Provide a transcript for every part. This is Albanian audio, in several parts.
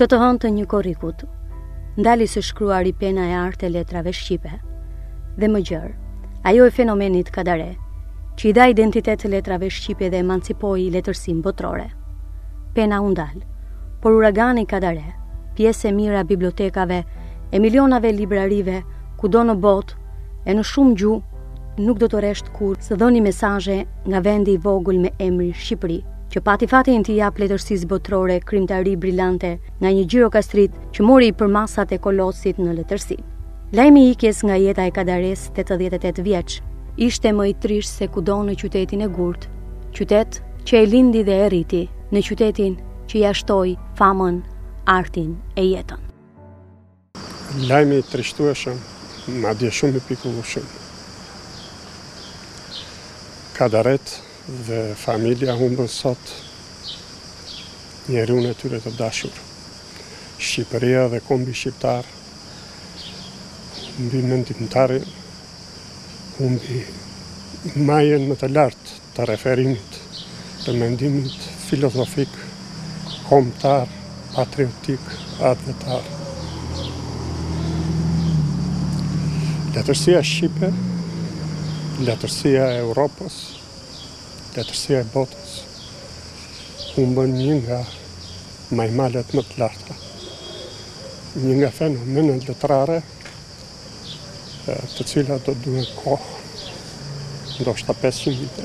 Këtë të hënë të një korrikut, ndali së shkruari pena e artë e letrave shqipe. Dhe më gjërë, ajo e fenomenit kadare, që i dha identitet të letrave shqipe dhe emancipoi letërsinë botrore. Pena u ndal, por uragani kadare, pjesë e mira bibliotekave e milionave librarive kudo në botë e në shumë gjuhë, nuk do të resht kur së dhoni mesazhe nga vendi i vogël me emrin Shqipëri, që pati fatin të jap letërsisë botrore krimtari brillante nga një gjirokastrit që mori i përmasat e kolosit në letërsi. Lajmi i ikjes nga jeta e Kadares 88 vjeç ishte më i trisht se kudo në qytetin e Gurt, qytet që e lindi dhe e rriti, në qytetin që ja shtoi famën, artin e jetën. Lajmi i trishtueshëm, madje shumë i pikullueshëm. Kadaret dhe familja humbën sot njeriun e tyre të dashur. Shqipëria dhe kombi shqiptar humbi mendimtarin, humbi majën më të lartë të referimit, të mendimit filozofik, kombëtar, patriotik, atëtar. Letërsia shqipe, letërsia e Europës, letërsia e botës, humbën një nga majmalet më të larta, një nga fenomenet letrare të cilat do duhen kohë, ndoshta 500 vite,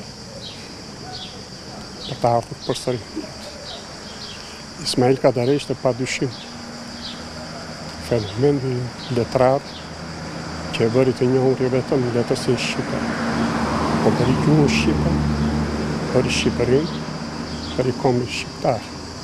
për të ardhur përsëri. Ismail Kadare ishte padyshim fenomeni letrar që e bëri të njohur jo vetëm në letërsinë shqipe, por për gjuhën shqipe, për Shqipërinë, për kombin shqiptar.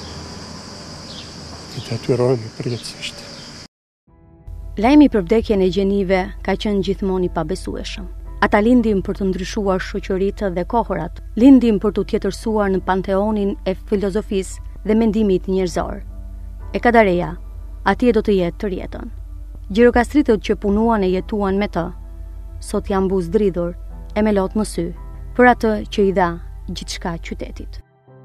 I detyrojmë përjetësisht. Lajmi për vdekjen e gjenive ka qenë gjithmonë i pabesueshëm. Ata lindin për të ndryshuar shoqëritë dhe kohërat, lindin për të tjetërsuar në panteonin e filozofisë dhe mendimit njerëzor. E Kadareja, atje do të jetë të rjetën. Gjirokastritët që punuan e jetuan me të, sot janë buzdridhur e me lot në sy, për atë që i dha gjithçka qytetit.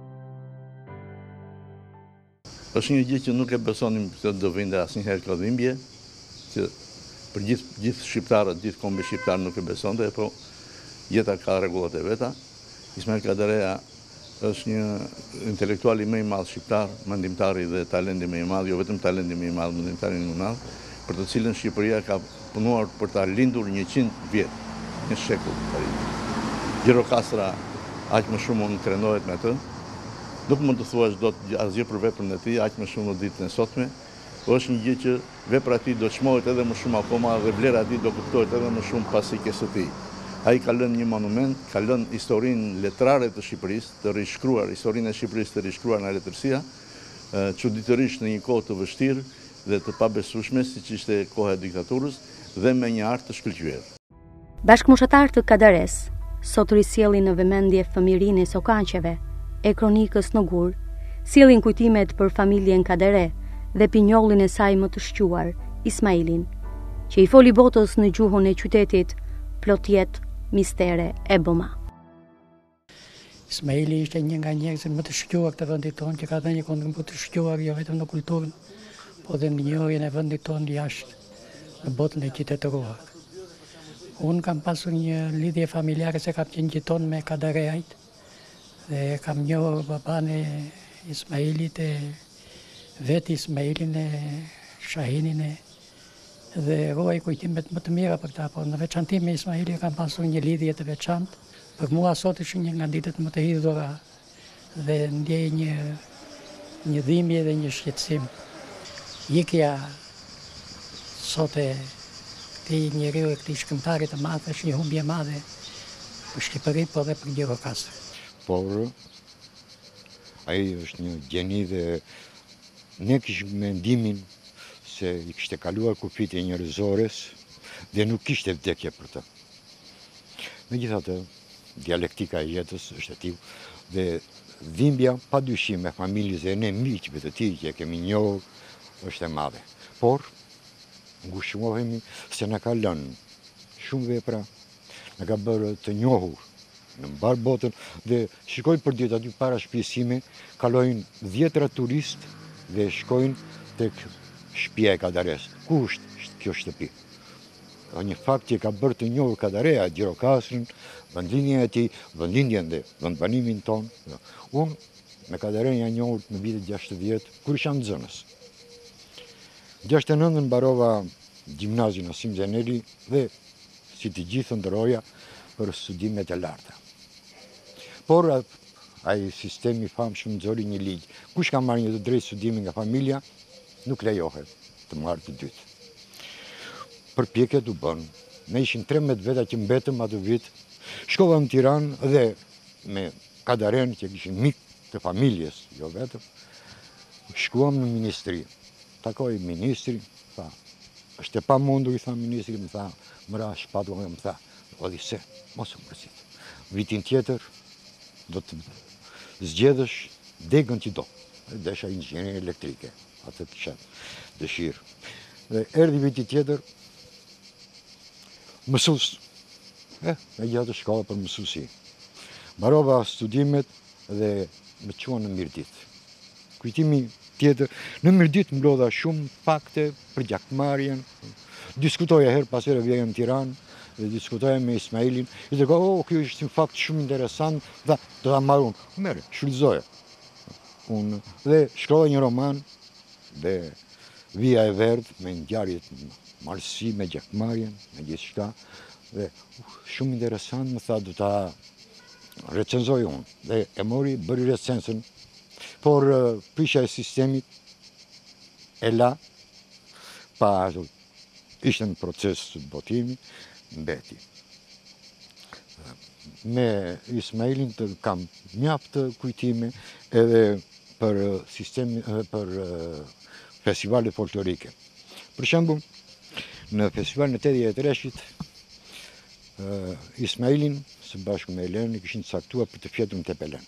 Është një gjë që nuk e besonim se do vinte asnjëherë kjo dhimbje, që për gjithë shqiptarët, gjithë kombi shqiptar nuk e besonte, po jeta ka rregullat e veta. Ismail Kadareja është një intelektual i më i madh shqiptar, mendimtari dhe talenti më i madh, jo vetëm talenti më i madh, mendimtari më i madh, për të cilën Shqipëria ka punuar për ta lindur 100 vjet, një shekull të ri. Gjirokastra aq më shumë unë krenohet me të. Nuk mund të thuash dot asgjë për veprën e tij, aq më shumë në ditën e sotme. Po është një gjë që vepra e tij do çmohet edhe më shumë akoma dhe vlera e tij do kuptohet edhe më shumë pas ikjes së tij. Ai ka lënë një monument, ka lënë historinë letrare të Shqipërisë, të rishkruar, historinë e Shqipërisë të rishkruar nga letërsia, çuditërisht në një kohë të vështirë dhe të pabesueshme, siç ishte koha e diktaturës, dhe me një art të shkëlqyer. Bashkëmoshatar të Kadares, sot risjellin në vëmendje fëmijërinë e Sokaqeve, e kronikës në Gur, sjellin kujtimet për familjen Kadare dhe pinjollin e saj më të shquar, Ismailin, që i foli botës në gjuhën e qytetit, plot jetë, mistere e bëma. Ismaili ishte një nga njerëzit më të shquar të vendit tonë, që ka dhënë një kontribut të shquar jo vetëm në kulturën, po dhe në njohjen e vendit tonë jashtë në botën e qytetëruar. Unë kam pasur një lidhje familjare se kam qenë gjithon me Kadarejajt dhe kam njohur baban e Ismailit, e vetë Ismailin, e Shahinin, dhe ruaj kujtimet më të mira për ta, por në veçanti me Ismaili kam pasur një lidhje të veçantë. Për mua sot është një nga ditët më të hidhura dhe ndjej një dhimbje dhe një shqetësim. Ikja sot e këtij njeriu, e këtij shkrimtari të madh, është një humbje e madhe për Shqipërinë, por edhe për Gjirokastër. Por ai është një gjeni dhe ne kishim mendimin se i kishte kaluar kufitje njerëzores dhe nuk kishte vdekje për të. Megjithatë, dialektika e jetës është e tillë dhe dhimbja padyshim e familjes dhe ne miqve të tij që kemi njohur është e madhe. Por ngushëllohemi se na ka lënë shumë vepra, na ka bërë të njohur në mbar botën dhe shikojnë për ditë aty para shtëpisë sime, kalojnë 10 turistë dhe shkojnë tek shtëpia e Kadares. Ku është kjo shtëpi? Një fakt që ka bërë të njohur Kadarea, Gjirokastrin, vendlinjen e tij, vendlinjen dhe vendbanimin ton. Unë me Kadaren jam njohur në vitet 60, kur isha nxënës. 69 mbarova gjimnazin Asim Zeneli dhe si të gjithë ndroja për studimet e larta. Por ai sistemi famshëm nxori një ligj. Kush ka marrë një të drejtë studimi nga familja, nuk lejohet të marrë të dytë. Përpjekjet u bën. Ne ishim 13 veta që mbetëm atë vit. Shkova në Tiranë dhe me Kadaren që kishin mik të familjes, jo vetëm. Shkuam në ministri. Takoj ministrin, tha, është e pamundur, i tha ministri, më tha, mëra shpatu, më tha, odise, mos u mërzit. Vitin tjetër do të zgjedhësh degën që do. Desha inxhinierie elektrike, atë kisha dëshirë. Dhe erdhi viti tjetër, mësues, e gjatë shkolla për mësuesi. Mbarova studimet dhe më quan në Mirdit. Kujtimi tjetër, në Mirdit mblodha shumë fakte për gjakmarrjen. Diskutoja her pas here vjeja në Tiranë dhe diskutoja me Ismailin. I dhe kjo është një fakt shumë interesant, dhe do ta marr unë. Merre, shfrytëzoja. Unë dhe shkrova një roman dhe Vija e Verdhë me ngjarjet marrësi me gjakmarrjen, me gjithçka, dhe shumë interesant, më tha, do ta recenzoj unë. Dhe e mori, bëri recenzën, por prisha e sistemit e la, pa ishte në proces botimi, mbeti. Me Ismailin të kam mjaft kujtime edhe për sistemi, për festivalet folklorike. Për shembull, në festivalin e 83-shit, Ismailin së bashku me Elenin kishin caktuar për të fjetur në Tepelen.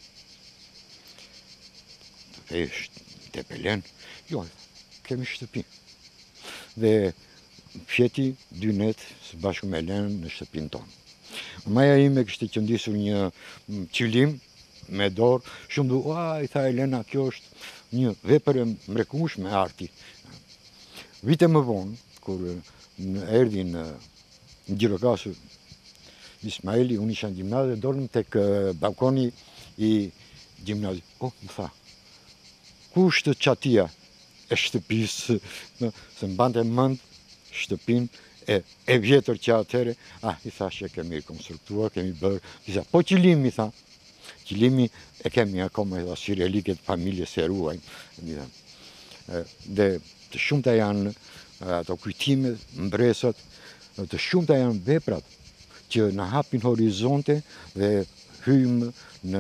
Tepelen? Jo, kemi shtëpi. Dhe fjeti 2 net së bashku me Elenin në shtëpinë tonë. Maja ime kishte qëndisur një qilim me dorë, shumë du, i tha Elena, kjo është një vepër e mrekullueshme e arti. Vite më vonë, kur erdhi në Gjirokastër Ismaili, unë isha në gjimnaz dhe dolëm tek balkoni i gjimnazit. Më tha, ku është çatia e shtëpisë, se mbante mend shtëpinë e vjetër që atëre, i thash që kemi rekonstruktuar, kemi bërë disa, po qilimi, tha, qilimi e kemi akoma edhe si reliket familjes e ruajmë. Dhe të shumta janë ato kujtime, mbresat, të shumta janë veprat që na hapin horizonte dhe hyjmë në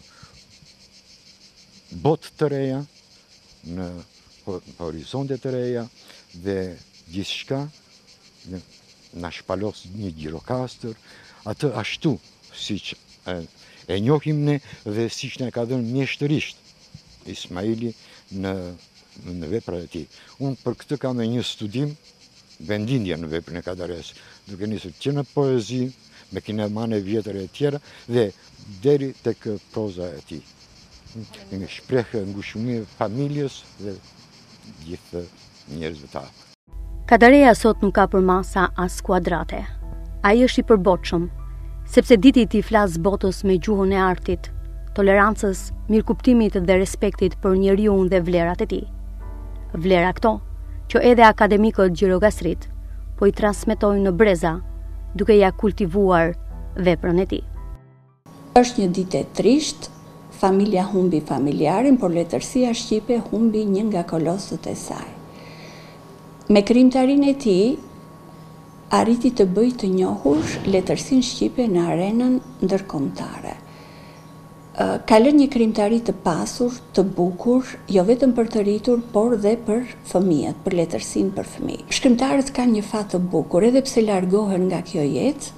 botë të reja, në horizonte të reja dhe gjithçka na shpalos një Gjirokastër, atë ashtu siç e njohim ne dhe siç na ka dhënë mjeshtërisht Ismaili në veprat e tij. Unë për këtë kam një studim vendindje në veprën e Kadares, duke nisur që në poezi, me kinemane vjetër e tjera, dhe deri tek proza e tij. Një shprehje ngushëllimit familjes dhe gjithë njerëzve të afërt. Kadareja sot nuk ka për masa as kuadrate. Ai është i përbotshëm, sepse diti ti flas botës me gjuhën e artit, tolerancës, mirëkuptimit dhe respektit për njeriun dhe vlerat e tij. Vlera këto që edhe akademikët Gjirokastrit po i transmetojnë në breza, duke ja kultivuar veprën e tij. Është një ditë e trisht, familja humbi familjarin, por letërsia shqipe humbi një nga kolosët e saj. Me krijimtarinë e tij arriti të bëjë të njohur letërsinë shqipe në arenën ndërkombëtare. Ka lënë një krijimtari të pasur, të bukur, jo vetëm për të rritur, por dhe për fëmijët, për letërsinë për fëmijë. Shkrimtarët kanë një fat të bukur, edhe pse largohen nga kjo jetë,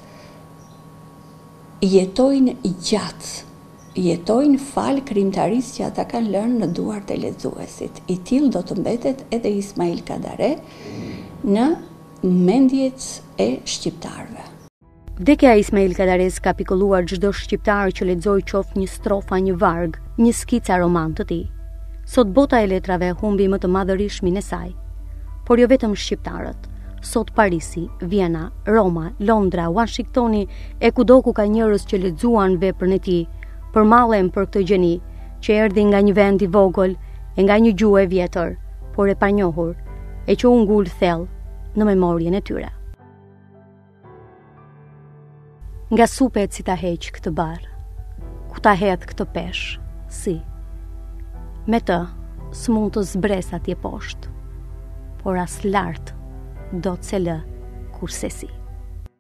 jetojnë gjatë, jetojnë fal krijimtarisë që ata kanë lënë në duart e lexuesit. I tillë do të mbetet edhe Ismail Kadare në mendjet e shqiptarëve. Vdekja e Ismail Kadares ka pikolluar çdo shqiptar që lexoi qoftë një strofa, një varg, një skica roman të tij. Sot bota e letrave humbi më të madhërishmin e saj, por jo vetëm shqiptarët. Sot Parisi, Vjena, Roma, Londra, Washingtoni e kudo ku ka njerëz që lexuan veprën e tij, përmallen për këtë gjeni që erdhi nga një vend i vogël e nga një gjuhë e vjetër, por e panjohur, e që u ngul thellë në memorien e tyre. Nga supet si ta heq këtë barë, ku ta hedh këtë peshë, si. Me të, s'mund të zbres atje poshtë, por as lartë do të se lë kurse si.